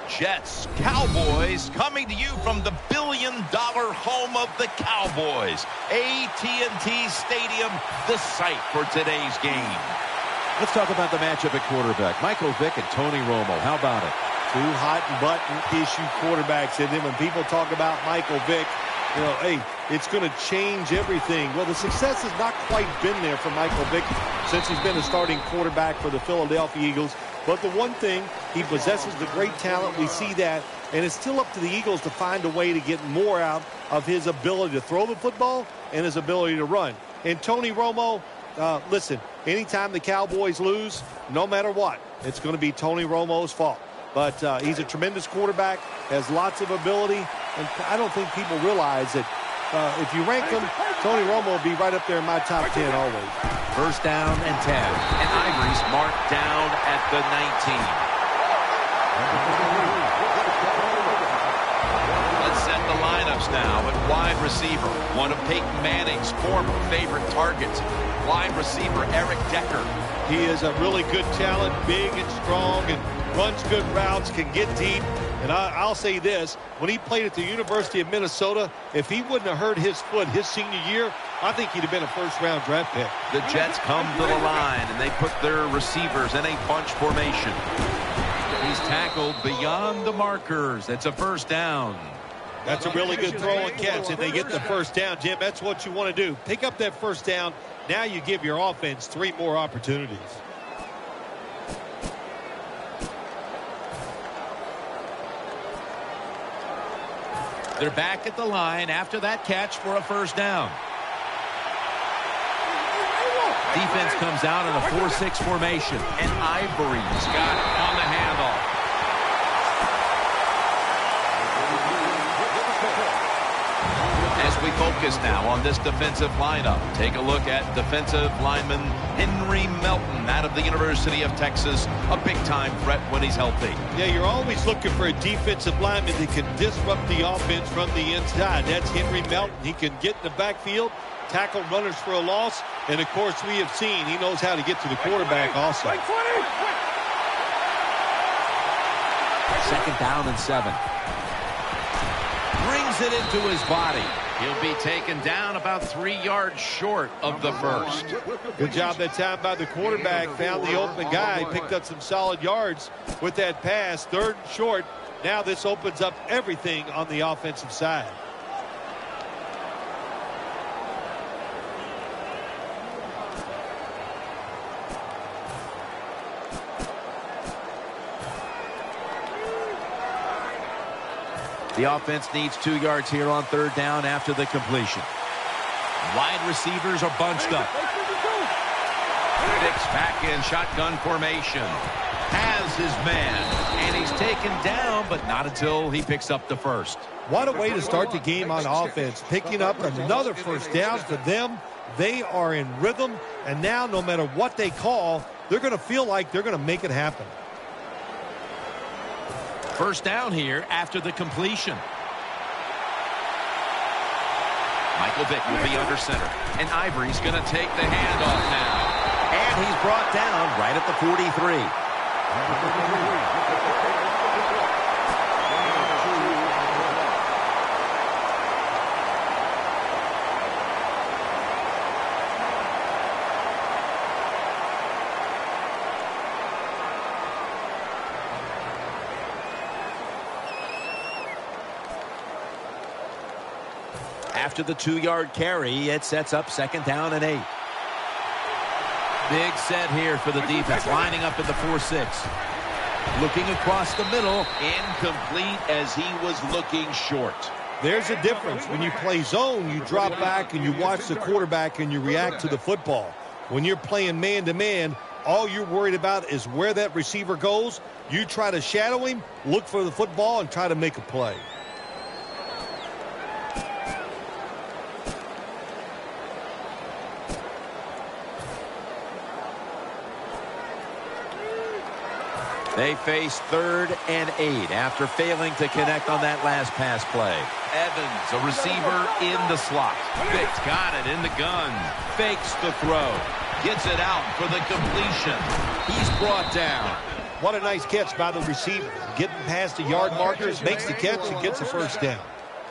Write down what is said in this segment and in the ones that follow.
Jets. Cowboys coming to you from the billion-dollar home of the Cowboys. AT&T Stadium, the site for today's game. Let's talk about the matchup at quarterback. Michael Vick and Tony Romo. How about it? Two hot-button issue quarterbacks. And then when people talk about Michael Vick, you know, hey, it's going to change everything. Well, the success has not quite been there for Michael Vick since he's been a starting quarterback for the Philadelphia Eagles. But the one thing, he possesses the great talent. We see that. And it's still up to the Eagles to find a way to get more out of his ability to throw the football and his ability to run. And Tony Romo, listen, anytime the Cowboys lose, no matter what, it's going to be Tony Romo's fault. But he's a tremendous quarterback, has lots of ability, and I don't think people realize that if you rank them, Tony Romo will be right up there in my top 10 always. First down and 10. And Ivory's marked down at the 19. Let's set the lineups now at wide receiver. One of Peyton Manning's former favorite targets. Wide receiver Eric Decker. He is a really good talent, big and strong, and runs good routes, can get deep. And I'll say this, when he played at the University of Minnesota, if he wouldn't have hurt his foot his senior year, I think he'd have been a first-round draft pick. The Jets come to the line, and they put their receivers in a bunch formation. He's tackled beyond the markers. It's a first down. That's a really good throw and catch, and they get the first down, Jim. That's what you want to do. Pick up that first down. Now you give your offense 3 more opportunities. They're back at the line after that catch for a first down. Defense comes out in a 4-6 formation. And Ivory's got it on the handoff. As we focus now on this defensive lineup, take a look at defensive lineman Henry Melton out of the University of Texas, a big-time threat when he's healthy. Yeah, you're always looking for a defensive lineman that can disrupt the offense from the inside. That's Henry Melton. He can get in the backfield, tackle runners for a loss, and of course we have seen he knows how to get to the quarterback also. Second down and 7. Brings it into his body. He'll be taken down about 3 yards short of the first. Good job that time by the quarterback. Found the open guy. Picked up some solid yards with that pass. 3rd and short. Now this opens up everything on the offensive side. The offense needs 2 yards here on 3rd down after the completion. Wide receivers are bunched up. Vick's back in shotgun formation. Has his man. And he's taken down, but not until he picks up the first. What a way to start the game on offense. Picking up another first down for them. They are in rhythm. And now no matter what they call, they're going to feel like they're going to make it happen. First down here after the completion. Michael Vick will be under center. And Ivory's going to take the handoff now. And he's brought down right at the 43. After the 2-yard carry, it sets up 2nd down and 8. Big set here for the defense, lining up in the 4-6. Looking across the middle. Incomplete as he was looking short. There's a difference. When you play zone, you drop back and you watch the quarterback and you react to the football. When you're playing man-to-man, all you're worried about is where that receiver goes. You try to shadow him, look for the football, and try to make a play. They face 3rd and 8 after failing to connect on that last pass play. Evans, a receiver in the slot. Vick's got it in the gun. Fakes the throw. Gets it out for the completion. He's brought down. What a nice catch by the receiver. Getting past the yard markers, makes the catch, and gets a first down.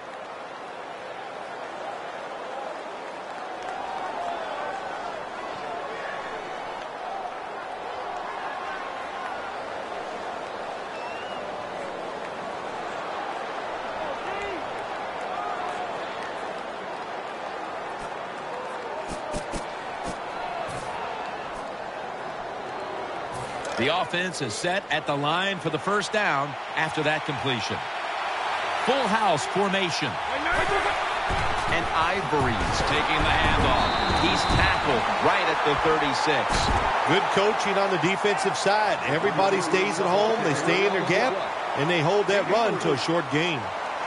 The offense is set at the line for the first down after that completion. Full house formation. And Ivory's taking the handoff. He's tackled right at the 36. Good coaching on the defensive side. Everybody stays at home. They stay in their gap, and they hold that run to a short gain.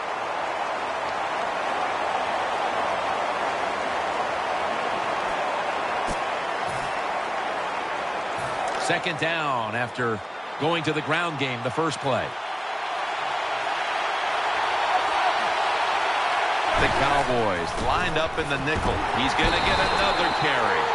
Second down after going to the ground game the first play. The Cowboys lined up in the nickel. He's going to get another carry.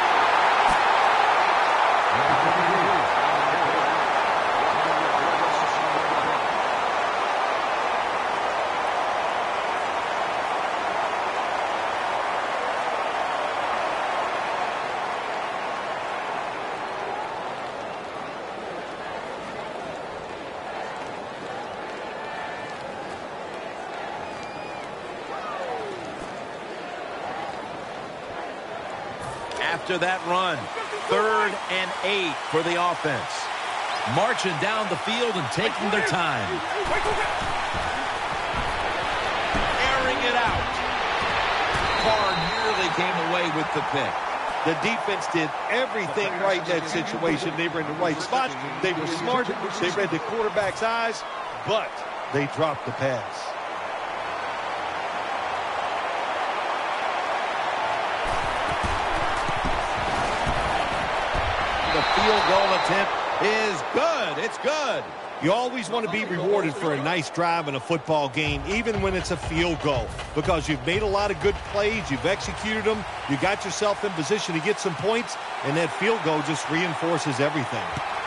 After that run, 3rd and 8 for the offense. Marching down the field and taking their time. Airing it out. Carr nearly came away with the pick. The defense did everything right in that situation. They were in the right spot. They were smart. They read the quarterback's eyes, but they dropped the pass. The field goal attempt is good. It's good. You always want to be rewarded for a nice drive in a football game, even when it's a field goal, because you've made a lot of good plays, you've executed them, you got yourself in position to get some points, and that field goal just reinforces everything.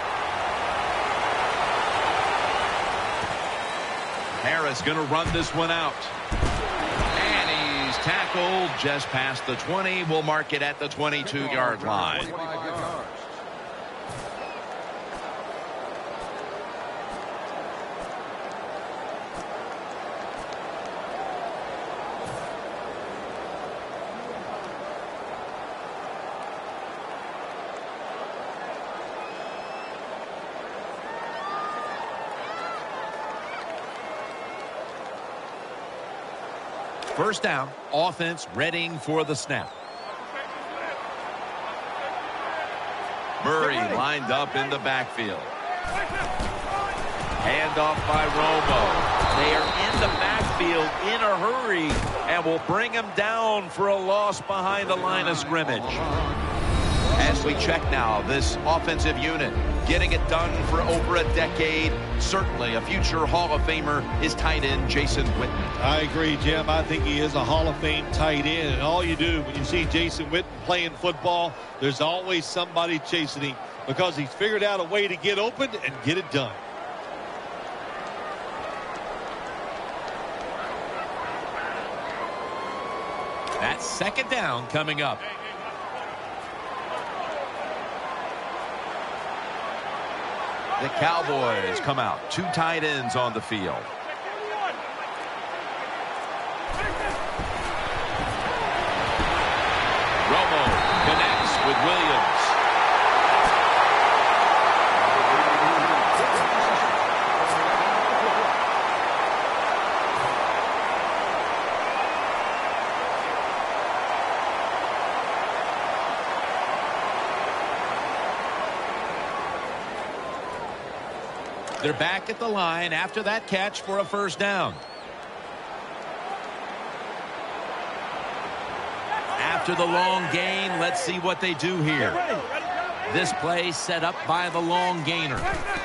Harris going to run this one out. And he's tackled just past the 20. We'll mark it at the 22-yard line. First down, offense readying for the snap. Murray lined up in the backfield. Handoff by Romo. They are in the backfield in a hurry and will bring him down for a loss behind the line of scrimmage. As we check now, this offensive unit getting it done for over a decade. Certainly a future Hall of Famer is tight end Jason Witten. I agree, Jim. I think he is a Hall of Fame tight end. And all you do when you see Jason Witten playing football, there's always somebody chasing him because he's figured out a way to get open and get it done. That's second down coming up. The Cowboys come out. 2 tight ends on the field. Romo connects with Williams. They're back at the line after that catch for a first down. After the long gain, let's see what they do here. This play set up by the long gainer.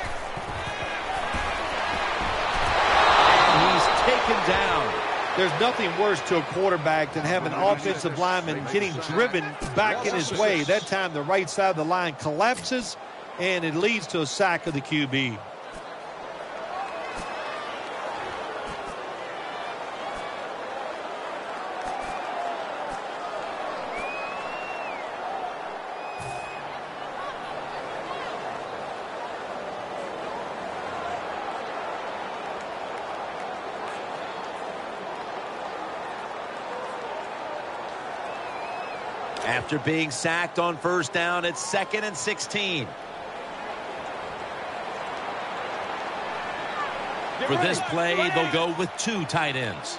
And he's taken down. There's nothing worse to a quarterback than having an offensive lineman getting driven back in his way. That time the right side of the line collapses and it leads to a sack of the QB. After being sacked on first down, it's 2nd and 16. For this play, they'll go with 2 tight ends.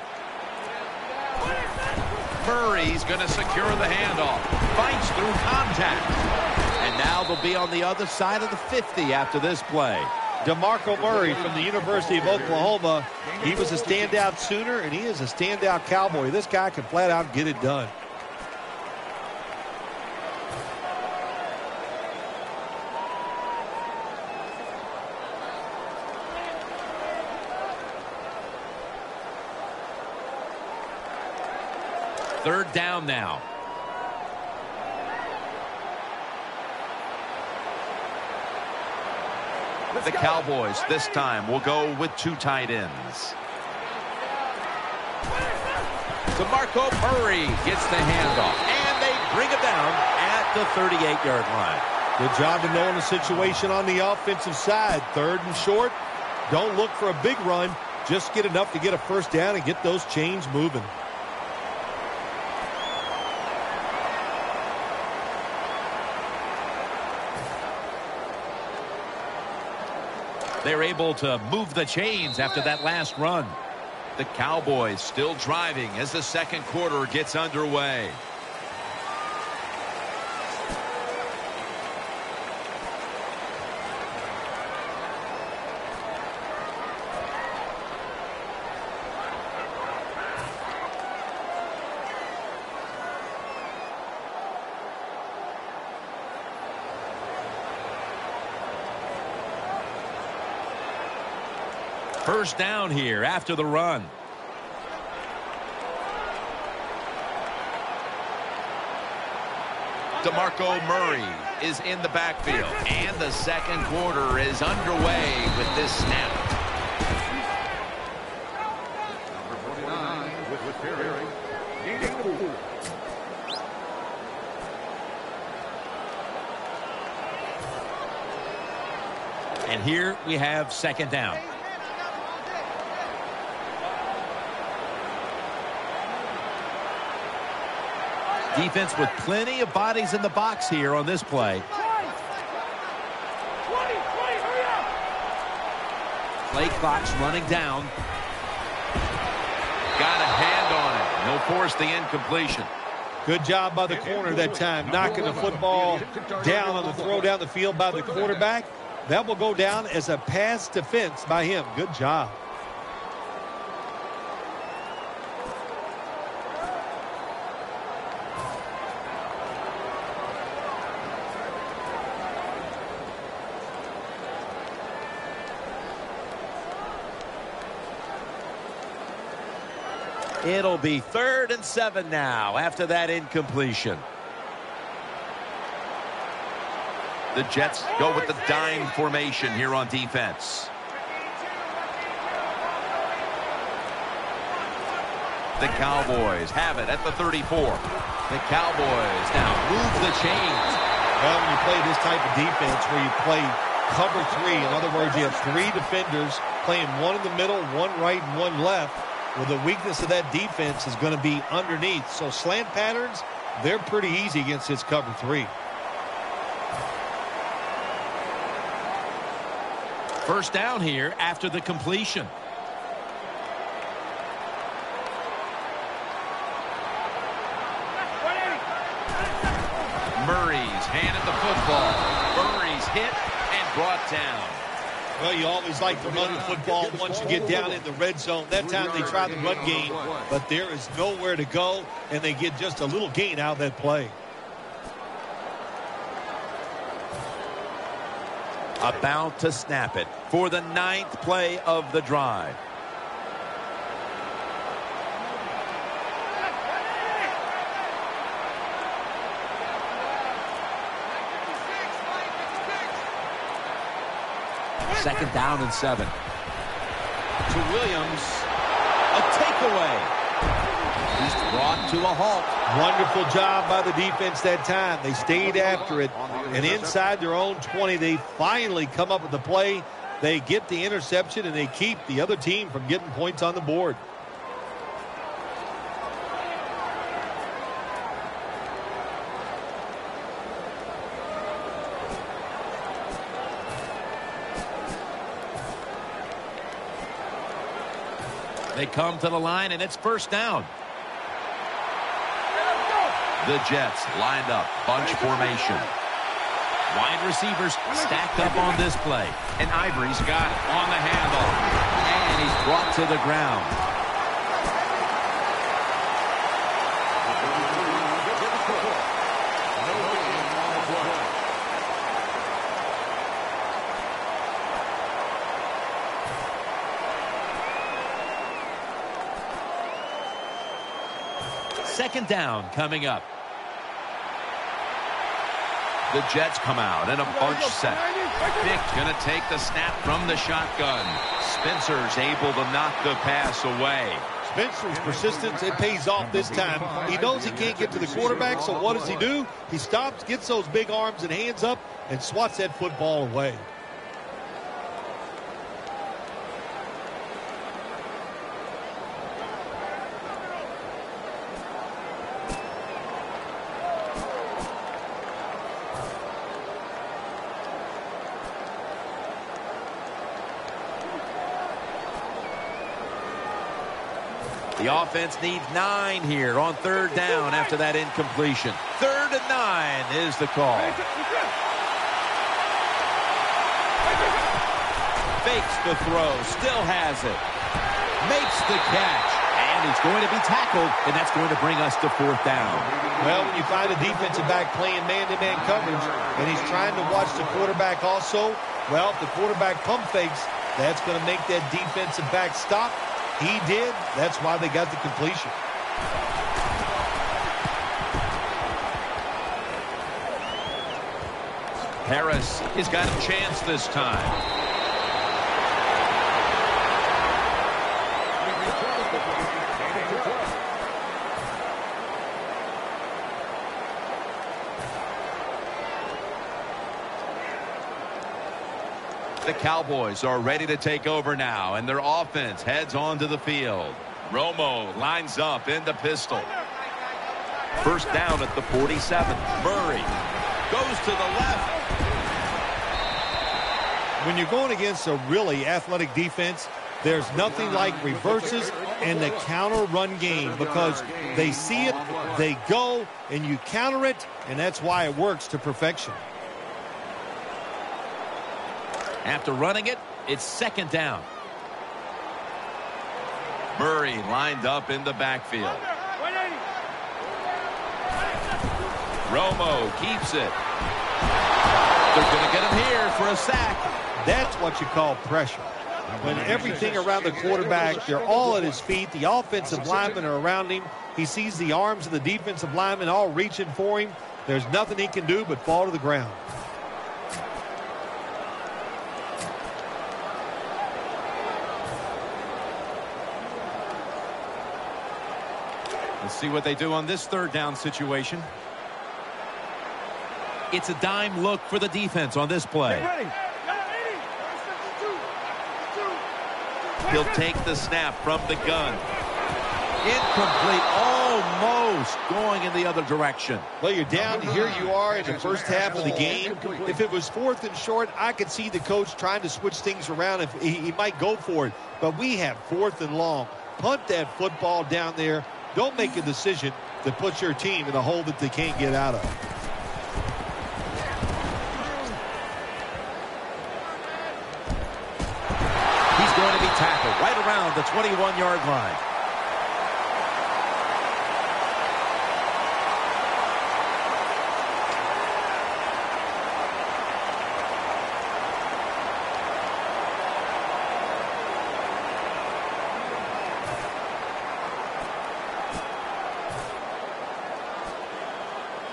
Murray's going to secure the handoff. Fights through contact. And now they'll be on the other side of the 50 after this play. DeMarco Murray from the University of Oklahoma. He was a standout Sooner, and he is a standout Cowboy. This guy can flat out get it done. Third down now. The Cowboys this time will go with 2 tight ends. DeMarco Murray gets the handoff, and they bring him down at the 38-yard line. Good job to know in the situation on the offensive side. 3rd and short. Don't look for a big run. Just get enough to get a first down and get those chains moving. They're able to move the chains after that last run. The Cowboys still driving as the second quarter gets underway. First down here after the run. DeMarco Murray is in the backfield, and the second quarter is underway with this snap. And here we have second down. Defense with plenty of bodies in the box here on this play. Play clock's running down. Got a hand on it. He'll force the incompletion. Good job by the corner that time, knocking the football down on the throw down the field by the quarterback. That will go down as a pass defense by him. Good job. It'll be 3rd and 7 now after that incompletion. The Jets go with the dime formation here on defense. The Cowboys have it at the 34. The Cowboys now move the chains. Well, when you play this type of defense where you play cover 3, in other words, you have 3 defenders playing one in the middle, one right, and one left. Well, the weakness of that defense is going to be underneath. So slant patterns, they're pretty easy against this cover 3. First down here after the completion. Murray's handed the football. Murray's hit and brought down. Well, you always like to run the football once you get down in the red zone. That time they tried the run game, but there is nowhere to go, and they get just a little gain out of that play. About to snap it for the 9th play of the drive. 2nd down and 7. To Williams. A takeaway. He's brought to a halt. Wonderful job by the defense that time. They stayed after it. And inside their own 20, they finally come up with the play. They get the interception, and they keep the other team from getting points on the board. They come to the line, and it's 1st down. The Jets lined up, bunch formation. Wide receivers stacked up on this play. And Ivory's got it on the handoff. And he's brought to the ground. Second down coming up. The Jets come out in a bunch set. Vick going to take the snap from the shotgun. Spencer's able to knock the pass away. Spencer's persistence, it pays off this time. He knows he can't get to the quarterback, so what does he do? He stops, gets those big arms and hands up, and swats that football away. The offense needs 9 here on 3rd down after that incompletion. 3rd and 9 is the call. Fakes the throw, still has it. Makes the catch, and he's going to be tackled, and that's going to bring us to 4th down. Well, when you find a defensive back playing man-to-man coverage, and he's trying to watch the quarterback also, well, if the quarterback pump fakes, that's going to make that defensive back stop. He did. That's why they got the completion. Harris has got a chance this time. The Cowboys are ready to take over now, and their offense heads onto the field. Romo lines up in the pistol. 1st down at the 47. Murray goes to the left. When you're going against a really athletic defense, there's nothing like reverses and the counter run game, because they see it, they go, and you counter it, and that's why it works to perfection. After running it, it's 2nd down. Murray lined up in the backfield. Romo keeps it. They're going to get him here for a sack. That's what you call pressure. When everything around the quarterback, they're all at his feet. The offensive linemen are around him. He sees the arms of the defensive linemen all reaching for him. There's nothing he can do but fall to the ground. Let's see what they do on this 3rd down situation. It's a dime look for the defense on this play. He'll take the snap from the gun. Incomplete, almost going in the other direction. Well, you're down. Here you are in the first half of the game. If it was 4th and short, I could see the coach trying to switch things around. If he might go for it. But we have 4th and long. Punt that football down there. Don't make a decision that puts your team in a hole that they can't get out of. He's going to be tackled right around the 21-yard line.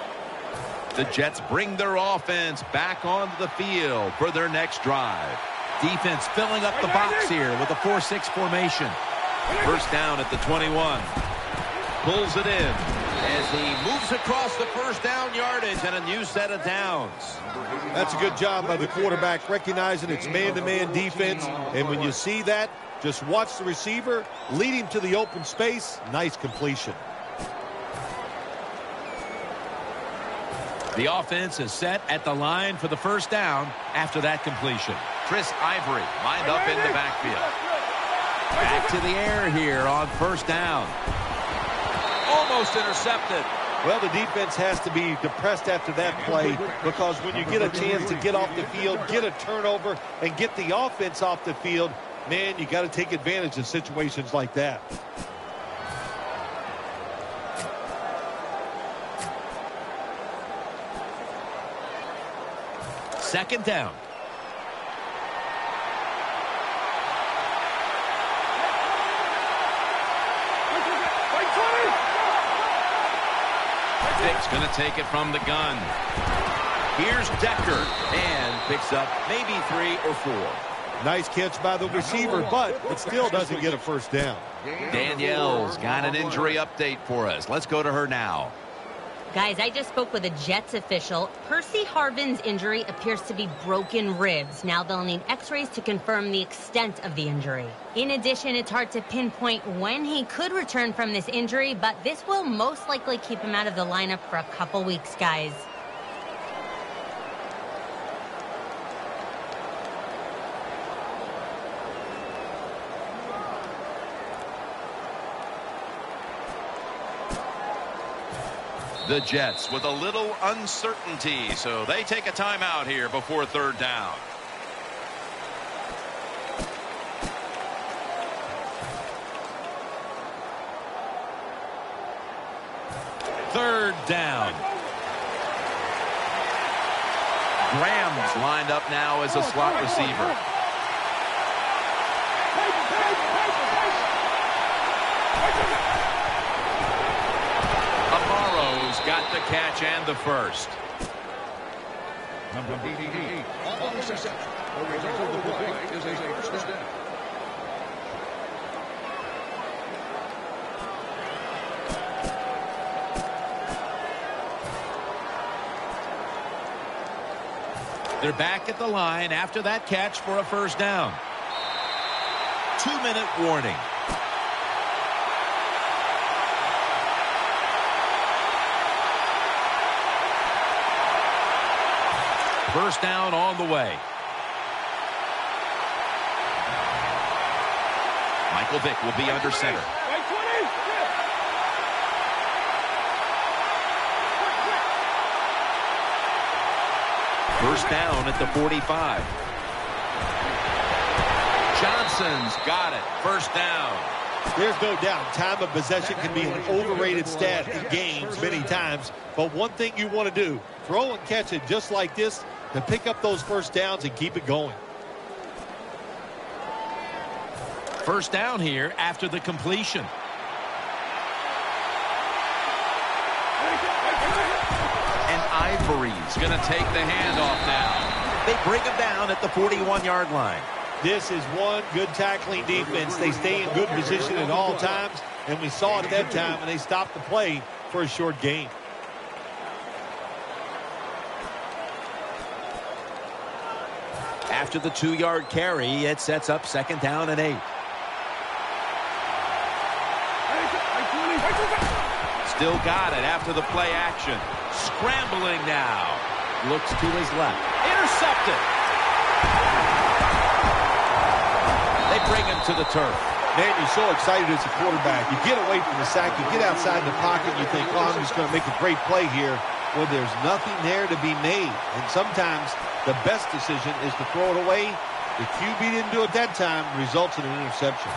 The Jets bring their offense back onto the field for their next drive. Defense filling up the box here with a 4-6 formation. First down at the 21. Pulls it in As he moves across the first down yardage and a new set of downs. That's a good job by the quarterback, recognizing it's man-to-man defense. And when you see that, just watch the receiver, lead him to the open space. Nice completion. The offense is set at the line for the first down after that completion. Chris Ivory lined up in the backfield. Back to the air here on first down. Almost intercepted. Well, the defense has to be depressed after that play, because when you get a chance to get off the field, get a turnover, and get the offense off the field, man, you got to take advantage of situations like that. Second down. Vick's going to take it from the gun. Here's Decker, and picks up maybe 3 or 4. Nice catch by the receiver, but it still doesn't get a first down. Danielle's got an injury update for us. Let's go to her now. Guys, I just spoke with a Jets official. Percy Harvin's injury appears to be broken ribs. Now they'll need x-rays to confirm the extent of the injury. In addition, it's hard to pinpoint when he could return from this injury, but this will most likely keep him out of the lineup for a couple weeks, guys. The Jets with a little uncertainty, so they take a timeout here before third down. Third down. Graham's lined up now as a slot receiver. Amaro's got the catch and the first. Number 88 on the reception. The result of the play is a first down. They're back at the line after that catch for a first down. 2-minute warning. First down on the way. Michael Vick will be under center. First down at the 45. Johnson's got it. First down. There's no doubt time of possession can be an overrated stat in games many times. But one thing you want to do, throw and catch it just like this to pick up those first downs and keep it going. First down here after the completion. And Ivory's going to take the handoff now. They bring him down at the 41-yard line. This is one good tackling defense. They stay in good position at all times, and we saw it at that time, and they stopped the play for a short gain. After the 2-yard carry, it sets up second down and 8. Still got it after the play action. Scrambling now. Looks to his left. Intercepted. They bring him to the turf. Man, you're so excited as a quarterback. You get away from the sack, you get outside the pocket, you think, oh, I'm just going to make a great play here. Well, there's nothing there to be made. And sometimes the best decision is to throw it away. The QB didn't do it that time, results in an interception.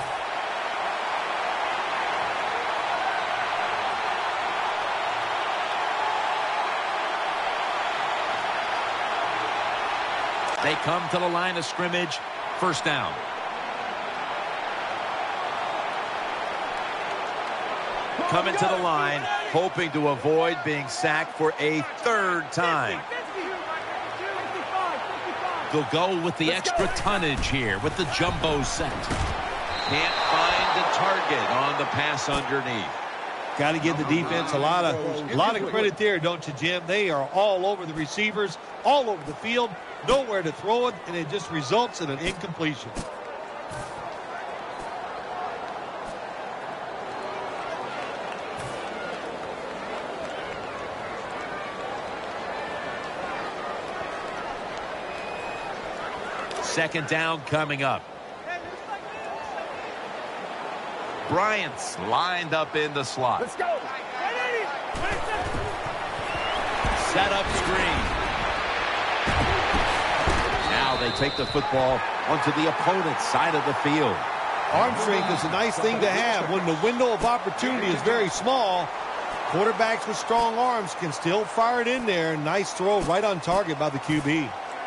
They come to the line of scrimmage. First down. Coming to the line, hoping to avoid being sacked for a third time. They'll go with the extra tonnage here with the jumbo set. Can't find the target on the pass underneath. Got to give the defense a lot of credit there, don't you, Jim? They are all over the receivers, all over the field, nowhere to throw it, and it just results in an incompletion. Second down coming up. Bryant's lined up in the slot. Let's go. Set up screen. Now they take the football onto the opponent's side of the field. Arm strength is a nice thing to have when the window of opportunity is very small. Quarterbacks with strong arms can still fire it in there. Nice throw right on target by the QB.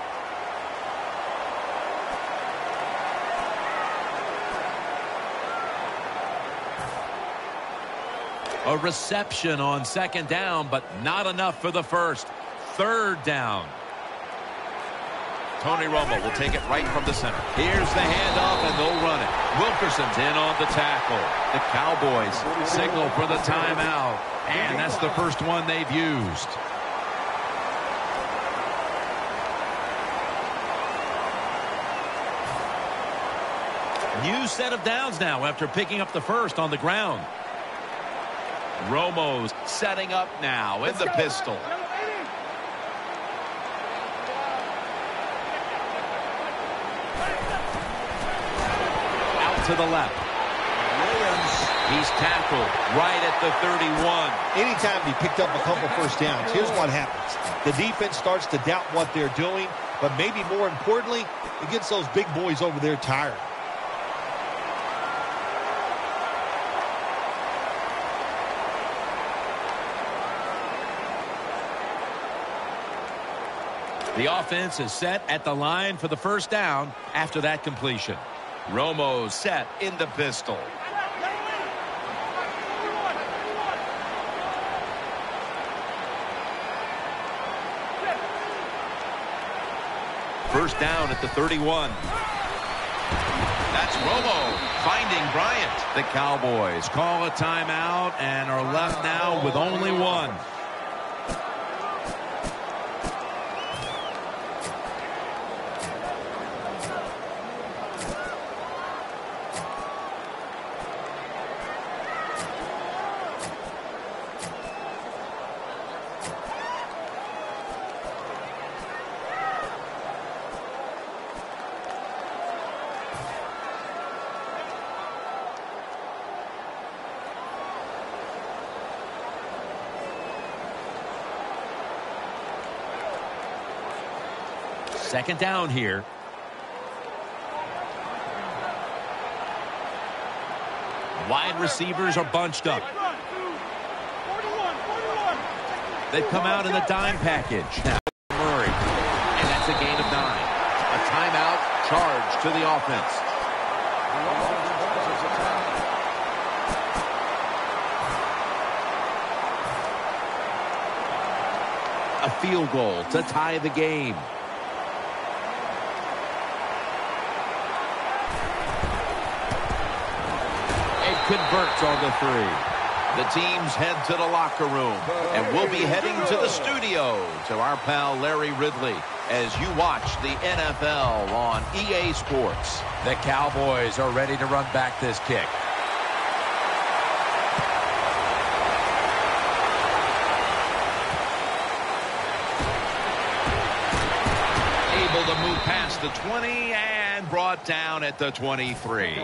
A reception on second down, but not enough for the first. Third down. Tony Romo will take it right from the center. Here's the handoff, and they'll run it. Wilkerson's in on the tackle. The Cowboys signal for the timeout, and that's the first one they've used. New set of downs now after picking up the first on the ground. Romo's setting up now in the pistol. Out to the left. He's tackled right at the 31. Anytime he picked up a couple first downs, here's what happens. The defense starts to doubt what they're doing, but maybe more importantly, it gets those big boys over there tired. The offense is set at the line for the first down after that completion. Romo set in the pistol. First down at the 31. That's Romo finding Bryant. The Cowboys Call a timeout and are left now with only one. Second down here. Wide receivers are bunched up. They've come out in the dime package. Now Murray. And that's a gain of 9. A timeout charge to the offense. A field goal to tie the game. Converts on the 3. The teams head to the locker room, and we'll be heading to the studio to our pal Larry Ridley as you watch the NFL on EA Sports. The Cowboys are ready to run back this kick. Able to move past the 20 and brought down at the 23.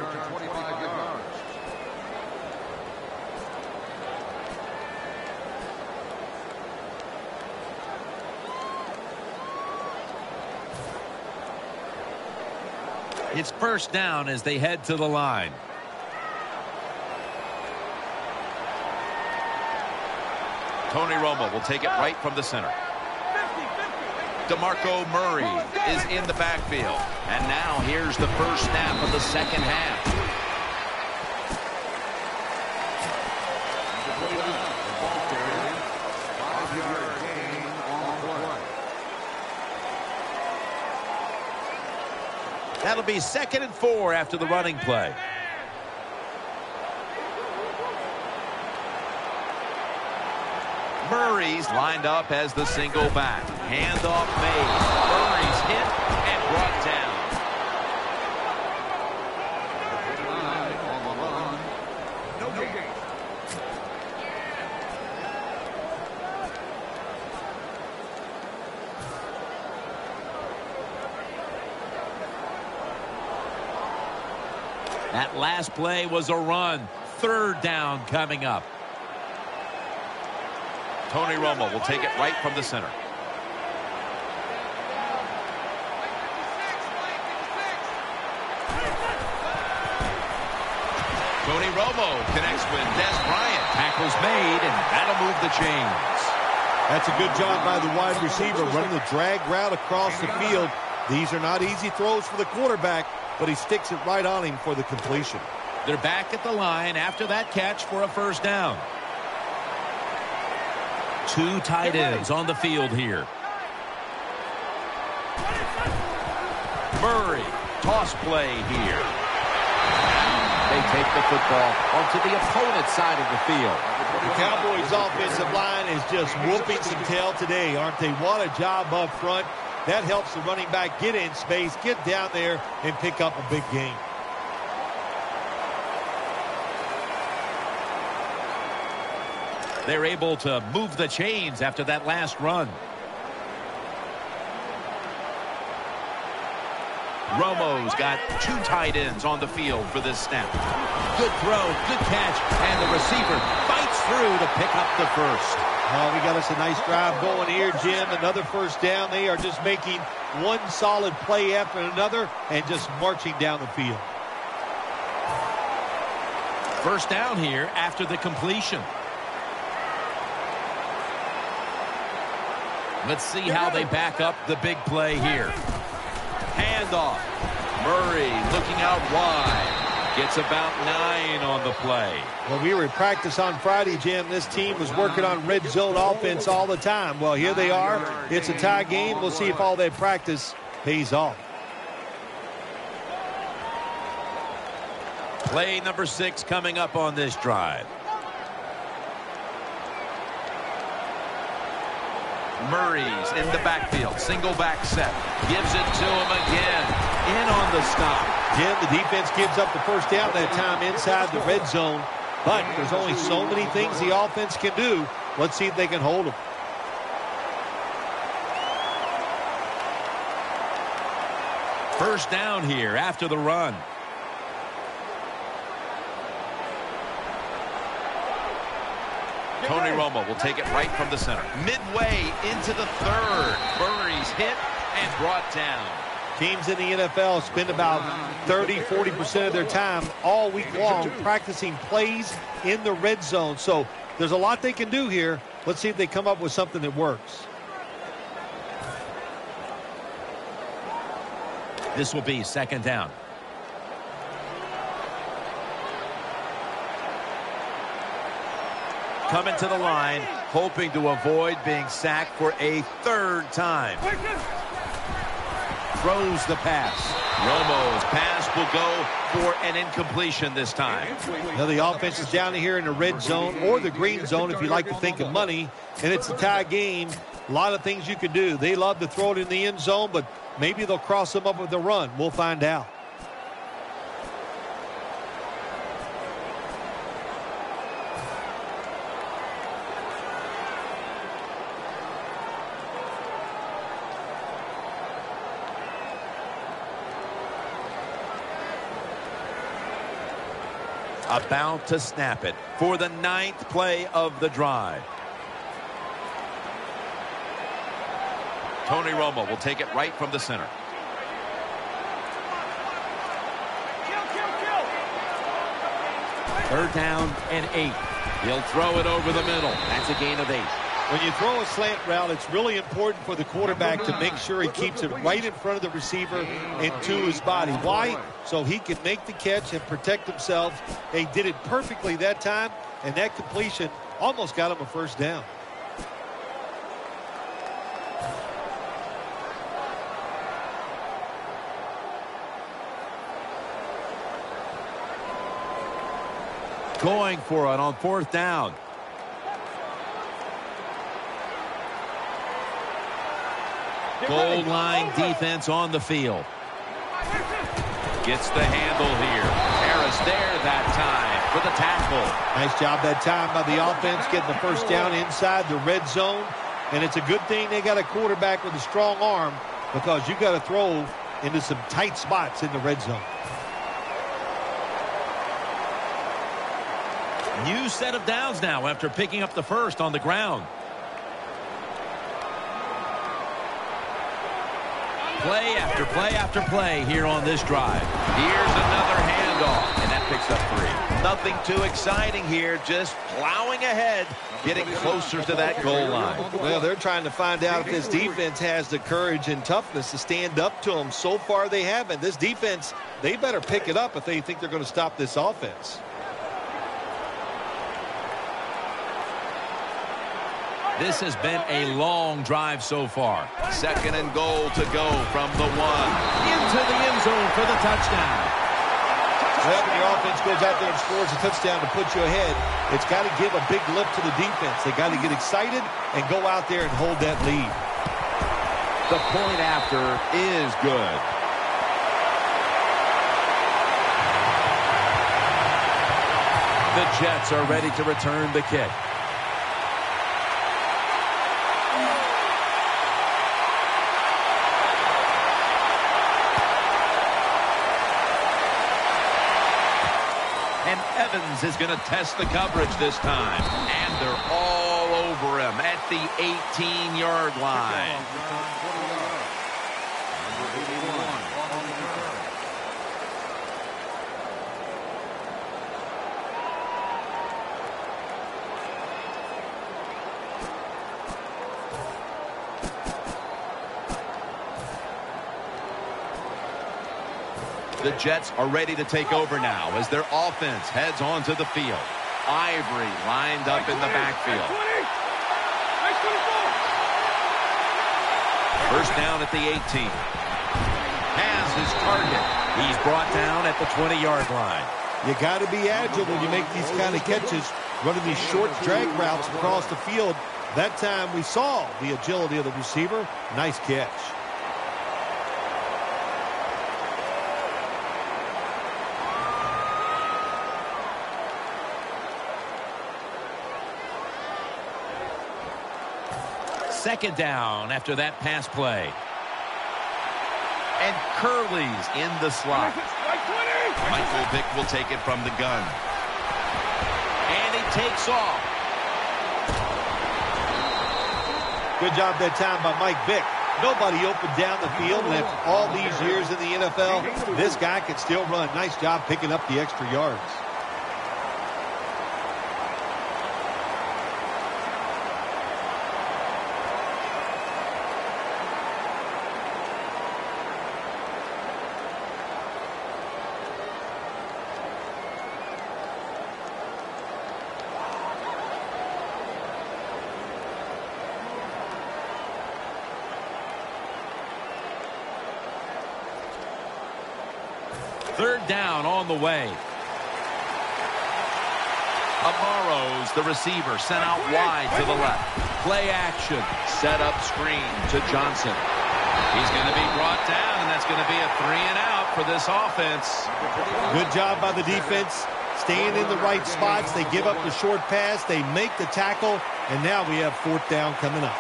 It's first down as they head to the line. Tony Romo will take it right from the center. DeMarco Murray is in the backfield. And now here's the first snap of the second half. That'll be 2nd and 4 after the running play. Murray's lined up as the single back. Handoff made. Murray's hit and brought down. On the run. No gain. That last play was a run. 3rd down coming up. Tony Romo will take it right from the center. Tony Romo connects with Dez Bryant. Tackle's made, and that'll move the chains. That's a good job by the wide receiver running the drag route across the field. These are not easy throws for the quarterback, but he sticks it right on him for the completion. They're back at the line after that catch for a 1st down. 2 tight ends on the field here. Murray, toss play here. They take the football onto the opponent's side of the field. The Cowboys offensive line is just whooping some tail today, aren't they? What a job up front. That helps the running back get in space, get down there, and pick up a big gain. They're able to move the chains after that last run. Romo's got 2 tight ends on the field for this snap. Good throw, good catch, and the receiver fights through to pick up the 1st. Oh, we got us a nice drive going here, Jim. Another 1st down. They are just making one solid play after another and just marching down the field. 1st down here after the completion. Let's see how they back up the big play here. Handoff. Murray looking out wide. Gets about 9 on the play. Well, we were in practice on Friday, Jim. This team was working on red zone offense all the time. Well, here they are. It's a tie game. We'll see if all that practice pays off. Play number 6 coming up on this drive. Murray's in the backfield. Single back set. Gives it to him again. In on the stop. Jim, the defense gives up the 1st down that time inside the red zone. But there's only so many things the offense can do. Let's see if they can hold them. First down here after the run. Tony Romo will take it right from the center. Midway into the 3rd. Murray's hit and brought down. Teams in the NFL spend about 30-40% of their time all week long practicing plays in the red zone. So there's a lot they can do here. Let's see if they come up with something that works. This will be 2nd down. Coming to the line, hoping to avoid being sacked for a 3rd time. Throws the pass. Romo's pass will go for an incompletion this time. Now the offense is down here in the red zone or the green zone if you like to think of money, and it's a tie game. A lot of things you can do. They love to throw it in the end zone, but maybe they'll cross them up with a run. We'll find out. About to snap it for the 9th play of the drive. Tony Romo will take it right from the center. Third down and 8. He'll throw it over the middle. That's a gain of 8. When you throw a slant route, it's really important for the quarterback to make sure he keeps it right in front of the receiver and to his body. Why? So he can make the catch and protect himself. They did it perfectly that time, and that completion almost got him a 1st down. Going for it on 4th down. Goal line defense on the field. Gets the handle here. Harris there that time for the tackle. Nice job that time by the offense getting the first down inside the red zone. And it's a good thing they got a quarterback with a strong arm, because you got to throw into some tight spots in the red zone. New set of downs now after picking up the first on the ground. Play after play after play here on this drive. Here's another handoff, and that picks up 3. Nothing too exciting here, just plowing ahead, getting closer to that goal line. Well, they're trying to find out if this defense has the courage and toughness to stand up to them. So far, they haven't. This defense, they better pick it up if they think they're going to stop this offense. This has been a long drive so far. 2nd and goal to go from the 1. Into the end zone for the touchdown. Well, when your offense goes out there and scores a touchdown to put you ahead, it's got to give a big lift to the defense. They got to get excited and go out there and hold that lead. The point after is good. The Jets are ready to return the kick. And Evans is going to test the coverage this time. And they're all over him at the 18-yard line. The Jets are ready to take over now as their offense heads onto the field. Ivory lined up in the backfield. First down at the 18. Has his target. He's brought down at the 20-yard line. You got to be agile when you make these kind of catches, running these short drag routes across the field. That time we saw the agility of the receiver. Nice catch. Second down after that pass play. And Curley's in the slot. Michael Vick will take it from the gun. And he takes off. Good job that time by Mike Vick. Nobody opened down the field, and after all these years in the NFL, this guy can still run. Nice job picking up the extra yards. Third down on the way. Amaro's the receiver, sent out wide to the left. Play action. Set up screen to Johnson. He's going to be brought down, and that's going to be a 3 and out for this offense. Good job by the defense. Staying in the right spots. They give up the short pass. They make the tackle. And now we have 4th down coming up.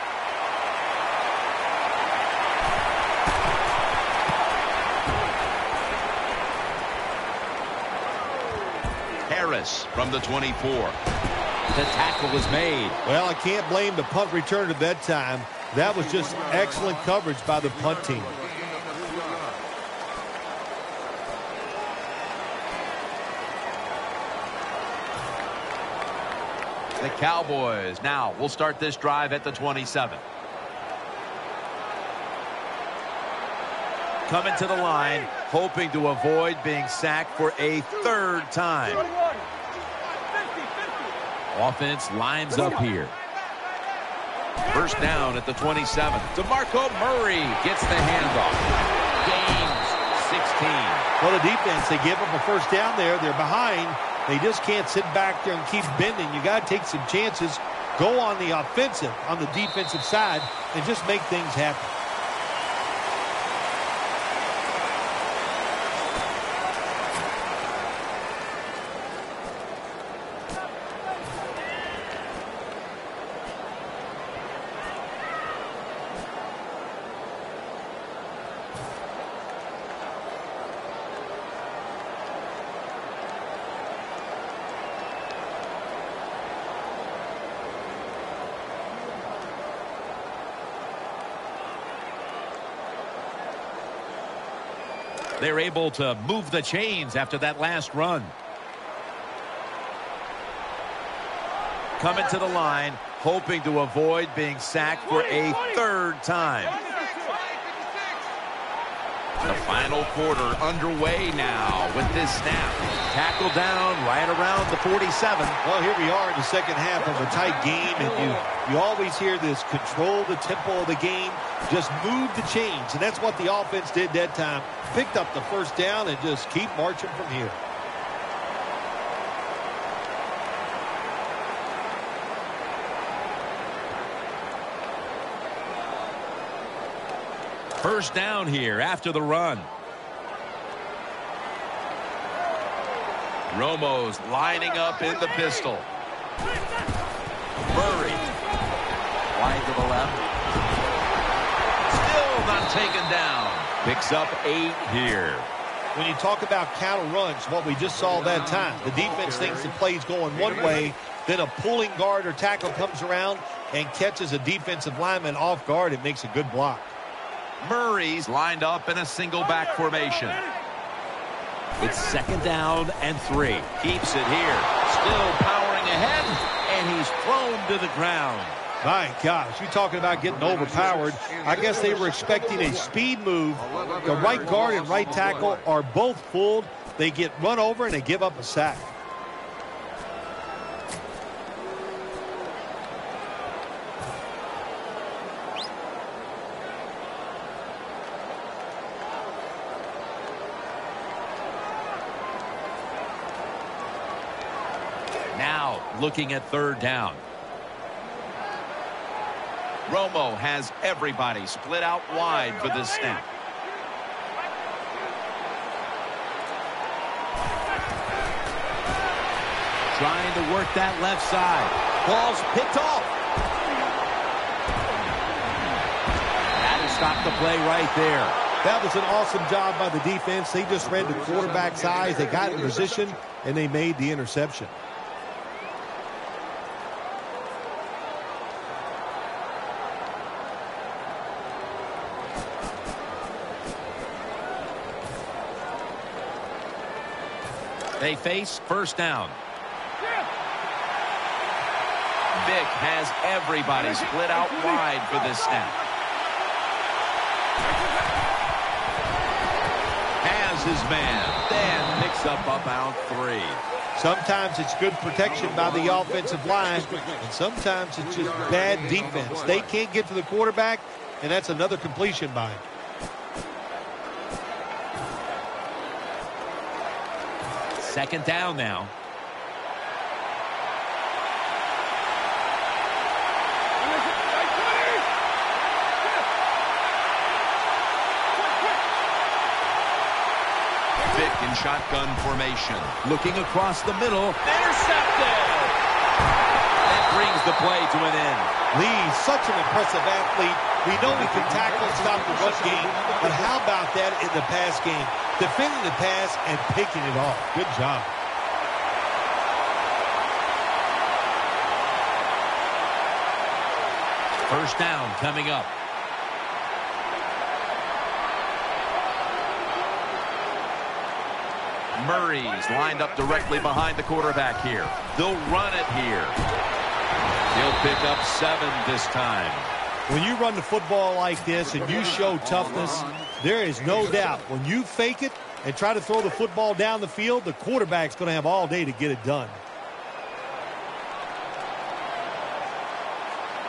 Harris from the 24. The tackle was made. Well, I can't blame the punt return at that time. That was just excellent coverage by the punt team. The Cowboys now will start this drive at the 27. Coming to the line, hoping to avoid being sacked for a 3rd time. Offense lines up here. First down at the 27. DeMarco Murray gets the handoff. Gains Well, the defense, they give up a first down there. They're behind. They just can't sit back there and keep bending. You got to take some chances. Go on the offensive, on the defensive side, and just make things happen. They're able to move the chains after that last run. Coming to the line, hoping to avoid being sacked for a third time. The final quarter underway now with this snap. Tackle down right around the 47. Well, here we are in the second half of a tight game, and you always hear this: control the tempo of the game, just move the chains, and that's what the offense did that time. Picked up the first down and just keep marching from here. First down here after the run. Romo's lining up in the pistol. Murray. Wide to the left. Still not taken down. Picks up 8 here. When you talk about counter runs, what we just saw that time, the defense thinks the play's going one way, then a pulling guard or tackle comes around and catches a defensive lineman off guard. It makes a good block. Murray's lined up in a single back formation. It's second down and 3. Keeps it here. Still powering ahead, and he's thrown to the ground. My gosh, you're talking about getting overpowered. I guess they were expecting a speed move. The right guard and right tackle are both fooled. They get run over and they give up a sack. Now looking at third down. Romo has everybody split out wide for this snap. Trying to work that left side. Ball's picked off. Had to stop the play right there. That was an awesome job by the defense. They just read the quarterback's eyes. They got in position, and they made the interception. They face first down. Vic has everybody split out wide for this snap. Has his man. Then picks up about 3. Sometimes it's good protection by the offensive line, and sometimes it's just bad defense. They can't get to the quarterback, and that's another completion by him. Second down now. Vic in shotgun formation. Looking across the middle. Intercepted! That brings the play to an end. Lee's such an impressive athlete. We know he can tackle and stop the run game, but how about that in the pass game? Defending the pass and picking it off. Good job. First down coming up. Murray's lined up directly behind the quarterback here. They'll run it here. He'll pick up 7 this time. When you run the football like this and you show toughness, there is no doubt when you fake it and try to throw the football down the field, the quarterback's going to have all day to get it done.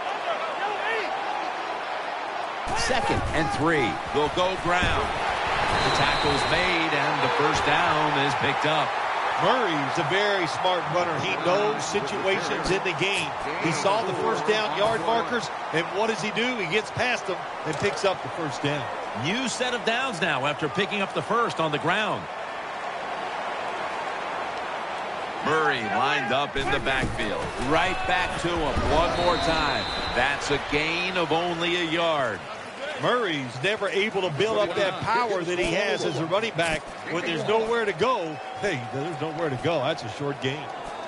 Second and 3. They'll go ground. The tackle's made, and the first down is picked up. Murray's a very smart runner. He knows situations in the game. He saw the first down yard markers, and what does he do? He gets past them and picks up the first down. New set of downs now after picking up the first on the ground. Murray lined up in the backfield. Right back to him one more time. That's a gain of only a yard. Murray's never able to build up that power that he has as a running back. When there's nowhere to go, hey, there's nowhere to go. That's a short gain.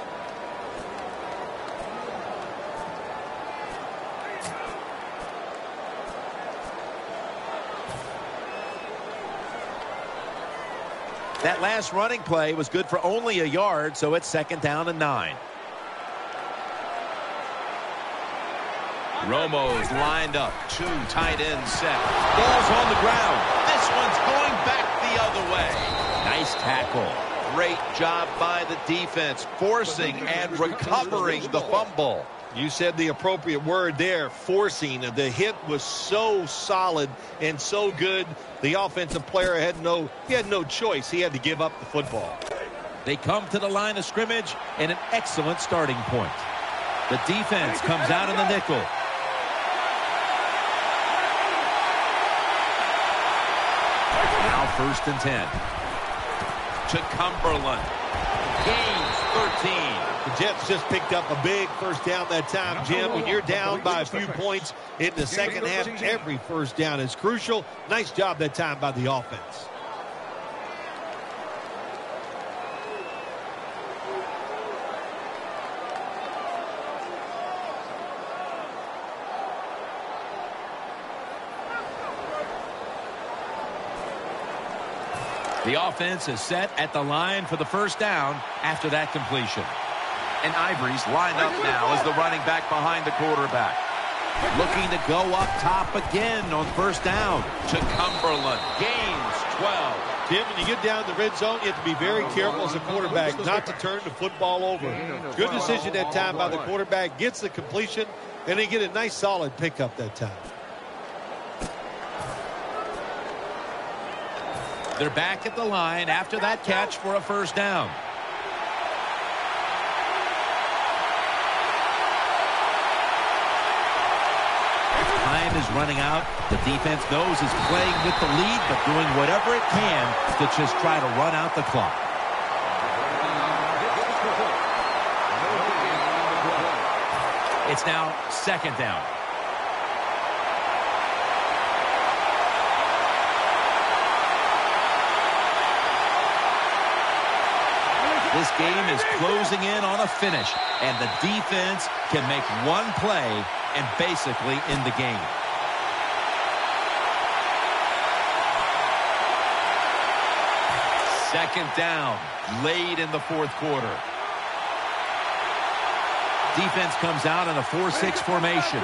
That last running play was good for only a yard, so it's 2nd down and 9. Romo's lined up. 2 tight ends set. Ball's on the ground. This one's going back the other way. Nice tackle. Great job by the defense, forcing and recovering the fumble. You said the appropriate word there, forcing. The hit was so solid and so good. The offensive player had no choice. He had to give up the football. They come to the line of scrimmage and an excellent starting point. The defense comes out in the nickel. Now 1st and 10. To Cumberland. Gains 13. The Jets just picked up a big first down that time, Jim. When you're down by a few points in the second half, every first down is crucial. Nice job that time by the offense. The offense is set at the line for the first down after that completion. And Ivory's lined up now as the running back behind the quarterback. Looking to go up top again on first down. To Cumberland. Gains 12. Tim, when you get down the red zone, you have to be very careful as a quarterback not to turn the football over. Good decision that time by the quarterback. Gets the completion, and they get a nice solid pickup that time. They're back at the line after that catch for a first down. Time is running out. The defense knows is playing with the lead, but doing whatever it can to just try to run out the clock. It's now 2nd down. This game is closing in on a finish, and the defense can make one play and basically end the game. Second down, late in the 4th quarter. Defense comes out in a 4-6 formation.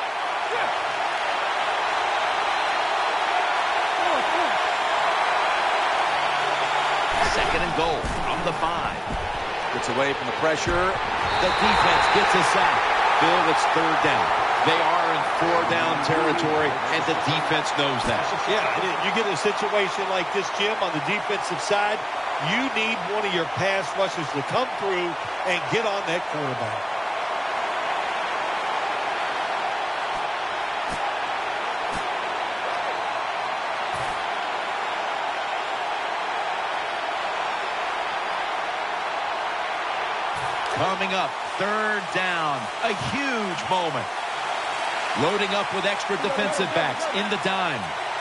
Second and goal from the 5. Gets away from the pressure. The defense gets a sack. Bill, it's 3rd down. They are in 4-down territory, and the defense knows that. Yeah, you get a situation like this, Jim, on the defensive side, you need one of your pass rushers to come through and get on that quarterback. Coming up, 3rd down. A huge moment. Loading up with extra defensive backs in the dime.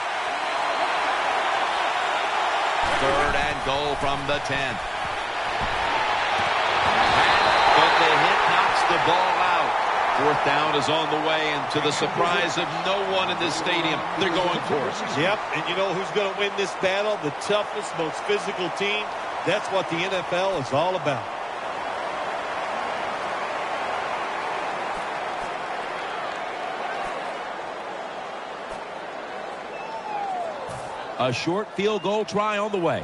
3rd and goal from the 10. But the hit knocks the ball out. 4th down is on the way, and to the surprise of no one in this stadium, they're going for it. Yep, and you know who's going to win this battle? The toughest, most physical team. That's what the NFL is all about. A short field goal try on the way.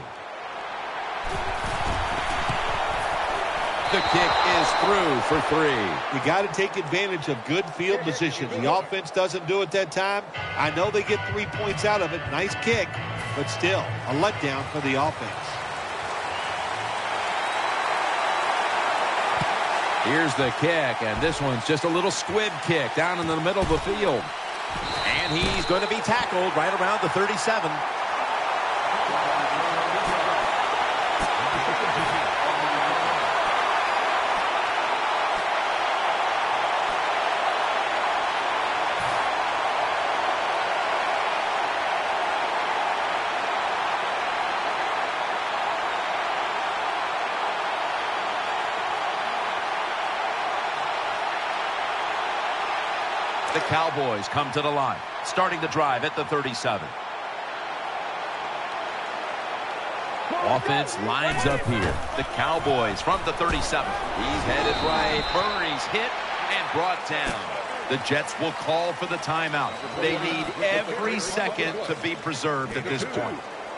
The kick is through for 3. You got to take advantage of good field position. The offense doesn't do it that time. I know they get 3 points out of it. Nice kick. but still a letdown for the offense. Here's the kick, and this one's just a little squib kick down in the middle of the field. And he's going to be tackled right around the 37. The Cowboys come to the line, starting the drive at the 37. Offense lines up here. The Cowboys from the 37. He's headed right. Murray's hit and brought down. The Jets will call for the timeout. They need every second to be preserved at this point.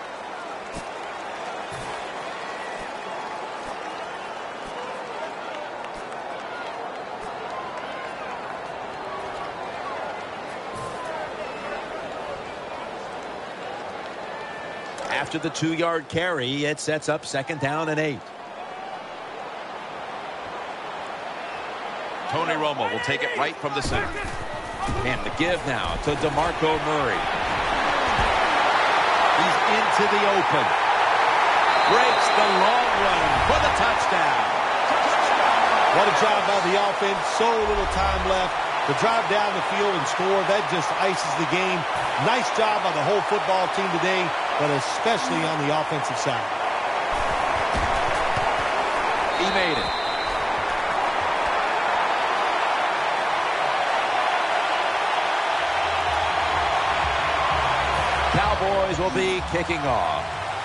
After the 2-yard carry, it sets up 2nd down and 8. Tony Romo will take it right from the center. And the give now to DeMarco Murray. He's into the open. Breaks the long run for the touchdown. What a job by the offense. So little time left to drive down the field and score. That just ices the game. Nice job by the whole football team today, but especially on the offensive side. He made it. Cowboys will be kicking off.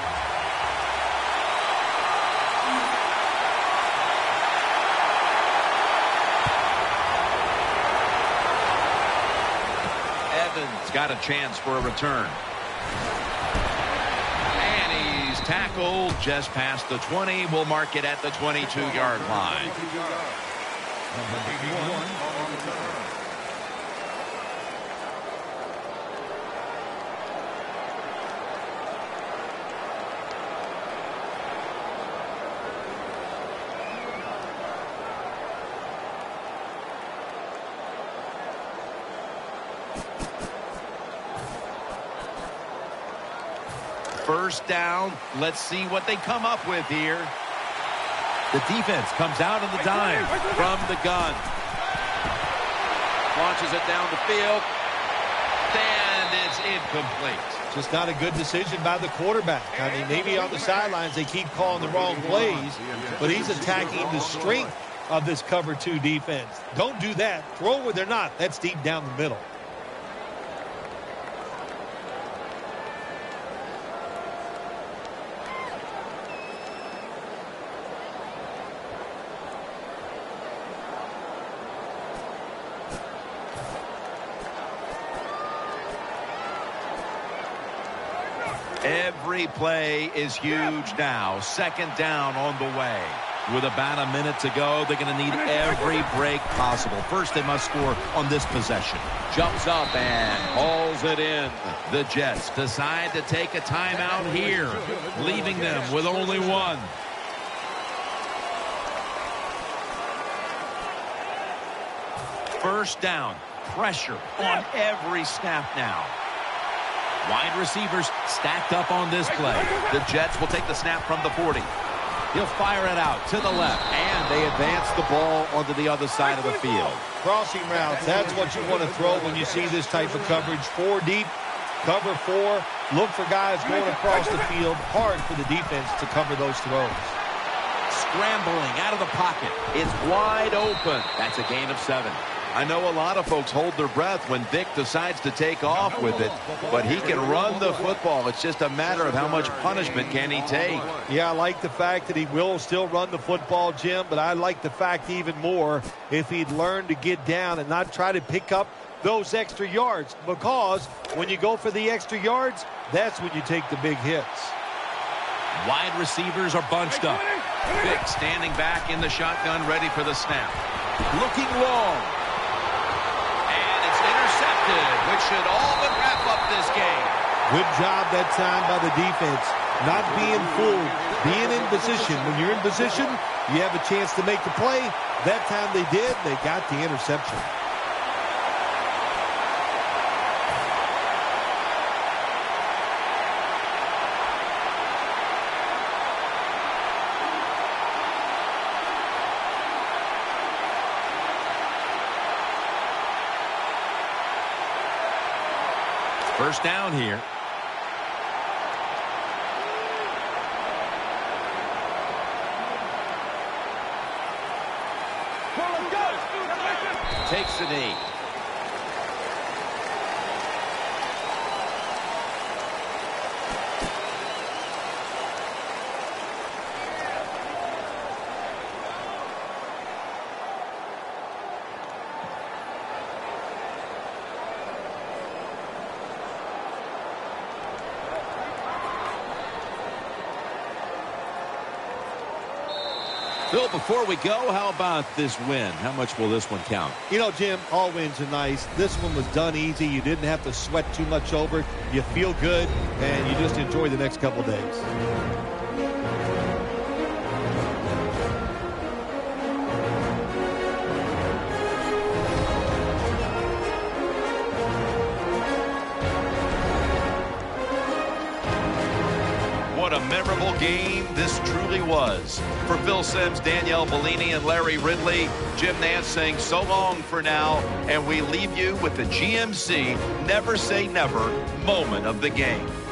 Evans got a chance for a return. And he's tackled just past the 20. We'll mark it at the 22-yard line. First down. Let's see what they come up with here. The defense comes out on the dime from the gun. Launches it down the field. And it's incomplete. Just not a good decision by the quarterback. I mean, maybe on the sidelines they keep calling the wrong plays, but he's attacking the strength of this cover 2 defense. Don't do that. Throw where they're not. That's deep down the middle. Every play is huge now. 2nd down on the way. With about a minute to go, they're going to need every break possible. First, they must score on this possession. Jumps up and hauls it in. The Jets decide to take a timeout here, leaving them with only one. First down. Pressure on every snap now. Wide receivers stacked up on this play. The Jets will take the snap from the 40. He'll fire it out to the left. And they advance the ball onto the other side of the field. Crossing routes, that's what you want to throw when you see this type of coverage. 4 deep, cover 4. Look for guys going across the field. Hard for the defense to cover those throws. Scrambling out of the pocket. It's wide open. That's a gain of 7. I know a lot of folks hold their breath when Vic decides to take off with it, but he can run the football. It's just a matter of how much punishment can he take. Yeah, I like the fact that he will still run the football, Jim, but I like the fact even more if he'd learn to get down and not try to pick up those extra yards, because when you go for the extra yards, that's when you take the big hits. Wide receivers are bunched up. Vic standing back in the shotgun, ready for the snap. Looking long. Which should all but wrap up this game. Good job that time by the defense. Not being fooled, being in position. When you're in position, you have a chance to make the play. That time they did. They got the interception. First down here. Takes a knee. Bill, before we go, how about this win? How much will this one count? You know, Jim, all wins are nice. This one was done easy. You didn't have to sweat too much over it. You feel good, and you just enjoy the next couple days. What a memorable game this truly was. For Phil Simms, Danielle Bellini, and Larry Ridley, Jim Nantz saying so long for now, and we leave you with the GMC Never Say Never moment of the game.